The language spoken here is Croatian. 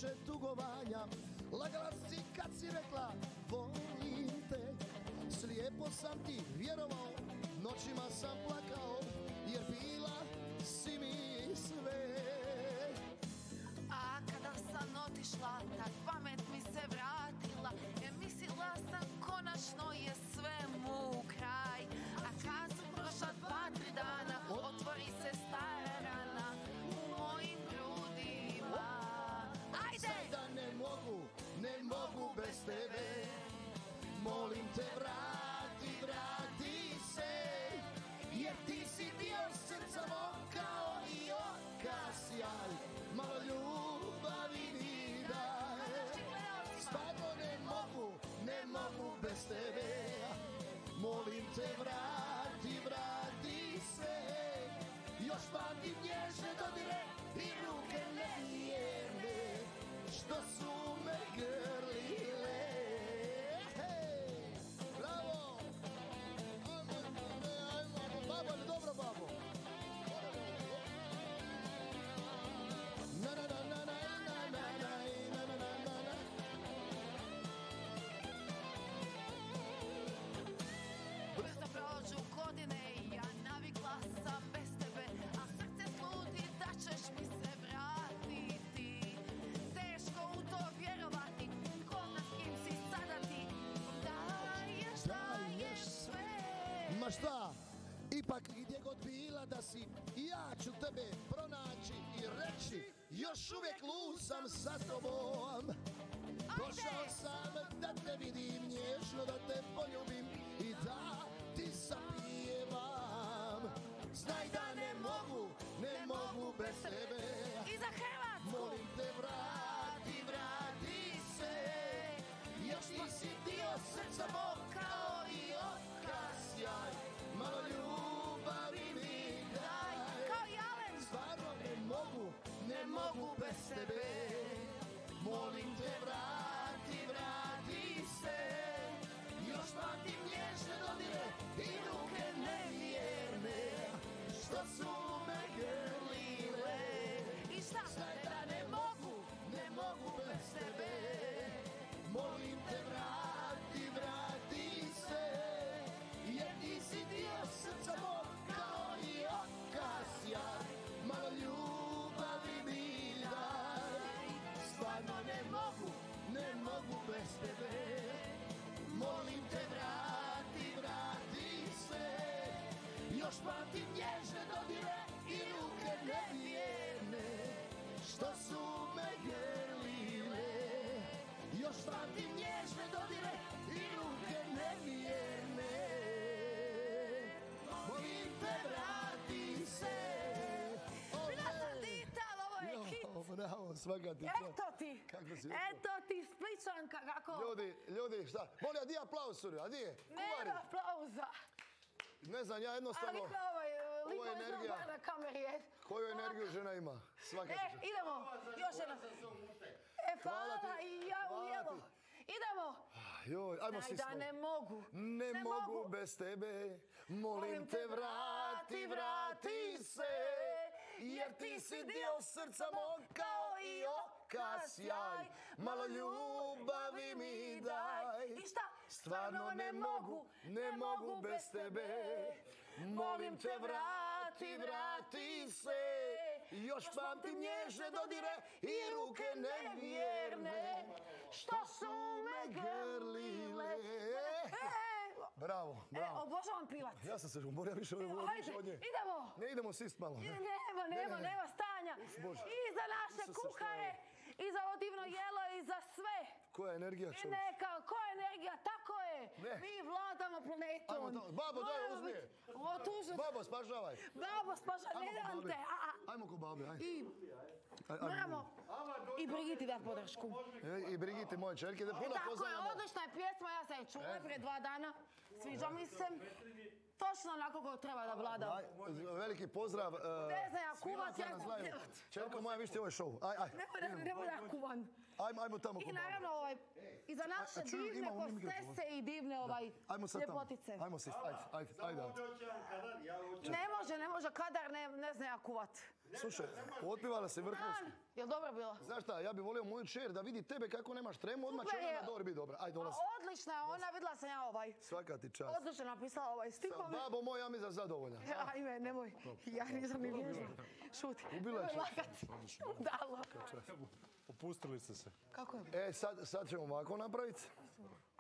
više tugovanja. Lagala si kad si rekla volim te. Slijepo sam ti vjerovao, noćima sam plakao, jer bila si mi sve. A kada sam otišla, tak pamet mi se vratila, jer mislila sam konačno je svemu kraj. A kad su prošla 2-3 dana, otvori se stara rana u mojim grudima. Ajde! Sada ne mogu bez tebe. Molim te vrati se, jer ti si dio srca mog kao i oka sjaj. Malo ljubavi mi daj. Stvarno ne mogu bez tebe. Molim te vrati se. Još pamtim nježne dodire i ruke nevjerne što su me grlile. Bravo! Babo, ali dobro babo? Brzo prođu godine i ja navikla sam bez tebe, a srce sluti da ćeš mi se vratiti. Teško u to vjerovati, ko zna s kim si sada ti. Daješ sve. Ma šta? Ipak gdje god bila da si, ja ću tebe pronaći i reći još uvijek lud sam sa tobom. Došao sam da te vidim nježno, da te poljubim i da ti zapjevam. Znaj da ne mogu bez tebe. I za Hrvatsku. Molim te vrati se, još ti si dio srca mog kao i oka sjaj. Malo ljubavi mi daj. Kao i Alen. Stvarno ne mogu bez tebe. Molim te vrati se, još pamtim nježne dodire i ruke nevjerne što su me grlile. I šta? Znaj da ne mogu bez tebe. Molim te vrati se, jer ti si dio srca mog kao i oka sjaj. Malo ljubavi mi daj. Stvarno ne mogu bez tebe. Molim te vrati se, još pamtim nježne dodire i ruke nevjerne što su me grlile. Još pamtim nježne dodire i ruke nevjerne. Molim te vrati se. Bila sam ti Ital, ovo je hit. Bravo, svaka ti čast. Eto ti Spličanka kako... Ljudi, šta? Molim, a di je aplauz, suri? A di je? Nema aplauza. Ne znam, ja jednostavno... Ali liko je energija. na kameri. Koju energiju žena ima? Svaka ti čast. Idemo, još jedna. Hvala i ja u jelo. Idemo. Joj, ajmo svi smo. Da ne mogu. Ne mogu bez tebe. Molim te vrati se, jer ti si dio srca mog kao i oka sjaj. Malo ljubavi mi daj. I šta? Stvarno ne mogu bez tebe. Molim te vrati se, još pamtim nježne dodire i ruke nevjerne što su me grlile. Bravo. Obožavam plivat. Ja sam se umorio više od nje. Idemo. Ne idemo sist malo. Nema stanja. I za naše kuhare, i za ovo divno jelo, i za sve. Koja je energija, čovječ? Koja je energija, tako je. Mi vladamo planetom. Babo, daj, uzmi je. Babo, spašavaj. Babo, spašavaj, ne dam te. Ajmo ko babi, aj. Moramo i Brigiti dati podršku. I Brigiti, moje čerke, da puno pozdravljamo. Tako je, odlična je pjesma, ja sam je čula prije 2 dana. Sviđa mi se. Točno onako kako treba da vlada. Veliki pozdrav. Ne znam, ja kuvat, ja znam pjevat. Čerko moja, viš ti ovaj šou. Aj. Nemoj ja kuvan. Ajmo tamo I kod naravno, iza naše čuj, divne imamo mi mikrofon. hostese i divne Ajmo sad tamo. ljepotice. Ajmo se, ajde. Ne može, kadar ne zna ja kuvat. Slušaj, otpivala se vrhunski. Jel dobro bilo? Znaš šta, ja bih volio moju čer da vidi tebe kako nemaš tremu, odmah će ona na dobro biti dobra. Ajde, dolazi. Odlična je ona, vidjela sam ja Svaka ti čast. Odlično napisala stihove. Babo moj, ja mi za zadovoljan. Ajme, nemoj, ja nisam ni vježba. Šuti. Ubila će. Dalo. Opustili ste se. Kako je? Sad ćemo ovako napraviti.